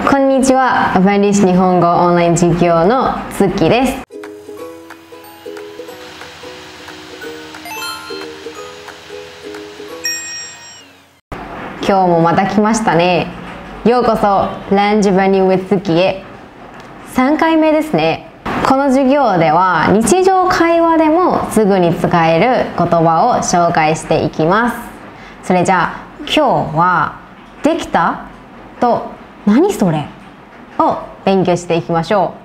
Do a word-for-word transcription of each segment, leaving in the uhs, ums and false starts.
こんにちは、アバリッシュ日本語オンライン授業のつきです。今日もまた来ましたね。ようこそランジバニュー with つきへ。さんかいめですね。この授業では日常会話でもすぐに使える言葉を紹介していきます。それじゃあ今日はできたと何それを勉強していきましょ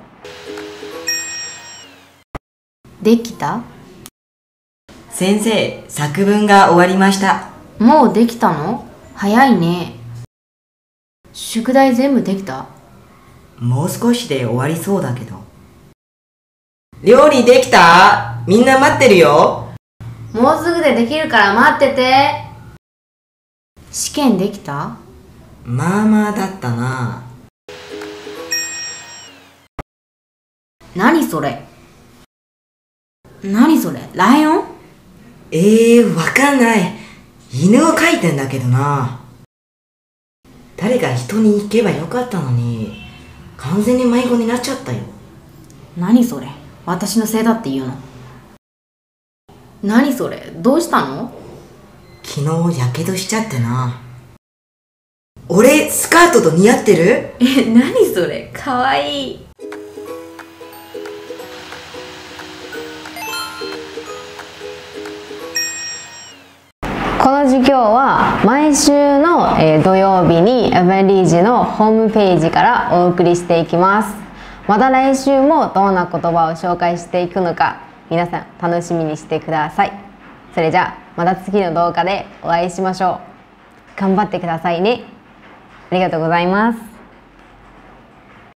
う。できた？ 先生、作文が終わりました。 もうできたの？早いね。宿題全部できた？ もう少しで終わりそうだけど。料理できた？みんな待ってるよ。 もうすぐでできるから待ってて。試験できた？ まあまあだったな。 何それ？何それ？ライオン？ えー、わかんない。犬を描いてんだけどな。誰か人に行けばよかったのに、完全に迷子になっちゃったよ。 何それ？私のせいだって言うの？何それ？どうしたの？ 昨日やけどしちゃってな。俺スカートと似合ってる？ え、何それ？かわいい。 この授業は毎週の土曜日にアバリージのホームページからお送りしていきます。また来週もどんな言葉を紹介していくのか皆さん楽しみにしてください。それじゃあまた次の動画でお会いしましょう。頑張ってくださいね。ありがとうございます。